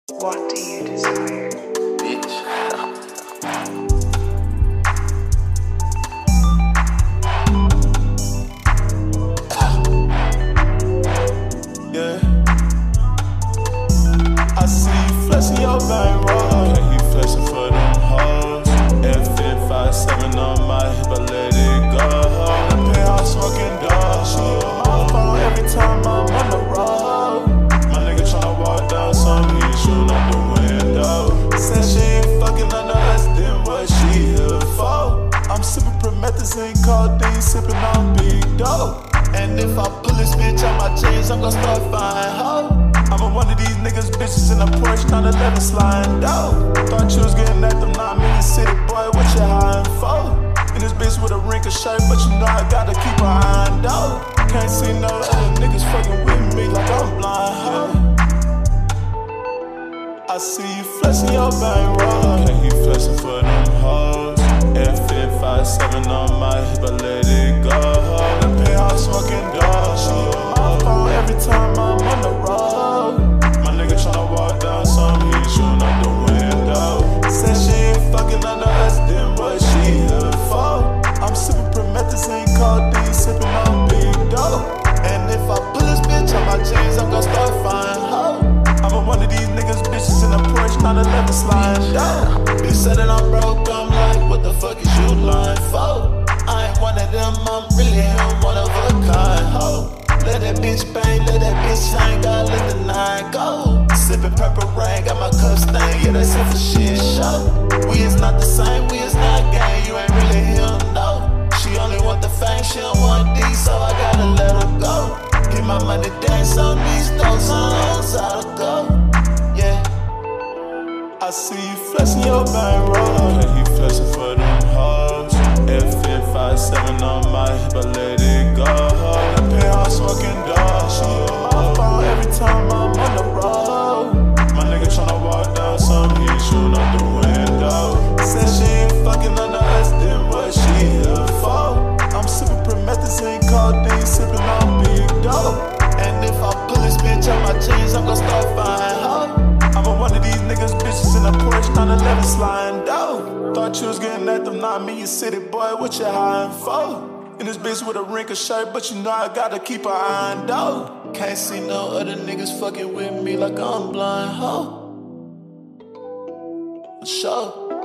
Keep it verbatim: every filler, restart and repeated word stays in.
What do you desire? Bitch. Yeah. I see you flexing your bankroll. Okay, you flexing for them hoes. F five seven on my hip, I let it go. The penthouse smoking dog. She on my phone every time I'm on the road. My nigga tryna walk down some, he shooting out the window. Said she ain't fucking under us, then what she here for? I'm sipping promethazine, codeine, sipping on big dope. And if I pull this bitch out my jeans, I'm gon' start flying hoe. I'm a one of these niggas, bitches in a Porsche, kinda let it slide dope. Thought you was getting at them, not me, the city boy, what you hiding for? In this bitch with a wrinkled shirt, but you know I gotta keep an eye on dope. Can't see no other niggas fucking with me like I'm blind hoe. I see you flexing your bankroll. Okay, you flexing for them hoes. F five seven on my hip, I let it go. The penthouse smoking dog. She on my phone every time I'm on the road. My nigga tryna walk down some, he shooting out the window. Said she ain't fucking under us, then what she here for? I'm sipping promethazine, codeine, sipping on big dope. And if I pull this bitch on my jeans, I'm gon' start flying hoe. I'm a one of these niggas, bitches in a Porsche, not a level sliding down. Bitch said that I'm broke, I'm like, what the fuck is you lying for? I ain't one of them, I'm really him, one of a kind, ho. Let that bitch bang, let that bitch hang, gotta let the nine go. Sippin' purple rain, got my cup stained, yeah, that's it for shit show. We is not the same, we is not gang, you ain't really him, no. She only want the fame, she don't want D, so I gotta let her go. Get my money, dance on these notes, on how to go, yeah. I see you flexing your bankroll. Okay, you flexing for them hoes. F five seven on my hip, I let it go. The penthouse smoking dog. She on my phone every time I'm on the road. My nigga tryna walk down some, he shooting out the window. Said she ain't fucking under us, then what she here for? I'm sipping promethazine, codeine, sipping on big dope. And if I pull this bitch out my jeans, I'm gon' start flying hoe. I'm a one of these niggas, bitches in a Porsche, kinda let it slide dope. Thought you was getting at them, not me, you city boy, what you hiding for? In this bitch with a wrinkled shirt, but you know I gotta keep an eye on dope. Can't see no other niggas fucking with me like I'm blind, ho. For sure.